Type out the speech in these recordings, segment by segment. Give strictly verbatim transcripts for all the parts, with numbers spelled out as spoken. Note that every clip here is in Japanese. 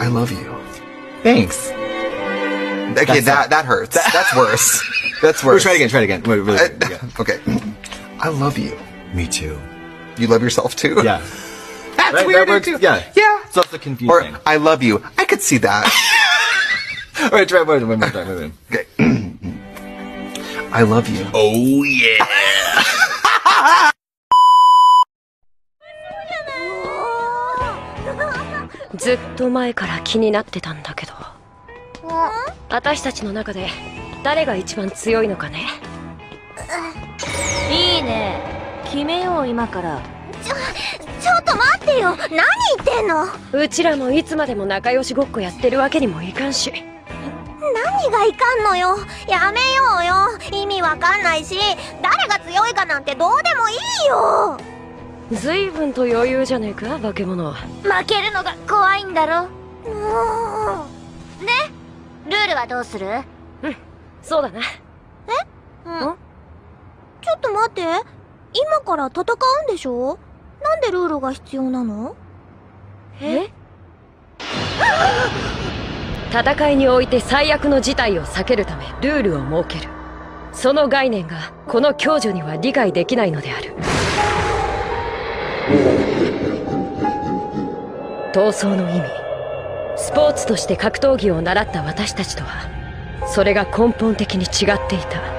I love you. Thanks. Okay, that that hurts. That's worse. That's worse. Try it again. Try it again. Wait, really, Uh, yeah. Okay. I love you. Me too. You love yourself too? Yeah. That's Right, weird that works, too. yeah. Yeah. So that's the confusing Or thing. I love you. I could see that. All right, try one more time. Wait, wait. Okay. I love you. Oh yeah. ずっと前から気になってたんだけど、私たちの中で誰が一番強いのかね。 いいね、決めよう今から。 ちょ、ちょっと待ってよ。何言ってんの？ うちらもいつまでも仲良しごっこやってるわけにもいかんし。 何がいかんのよ。やめようよ。意味わかんないし、誰が強いかなんてどうでもいいよ。 随分と余裕じゃねえか、化け物。 負けるのが怖いんだろ。 もう。 で、ルールはどうする？ うん、そうだな。 え？うん。ちょっと待って。今から戦うんでしょ？なんでルールが必要なの？ え？戦いにおいて最悪の事態を避けるためルールを設ける。その概念がこの教女には理解できないのである。闘争の意味、スポーツとして格闘技を習った私たちとはそれが根本的に違っていた。 やだな、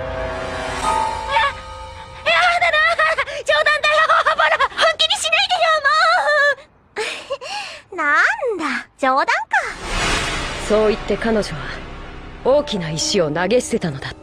冗談だよ。ほら、本気にしないでよ、もう。 なんだ、冗談か。 そう言って彼女は大きな石を投げ捨てたのだった。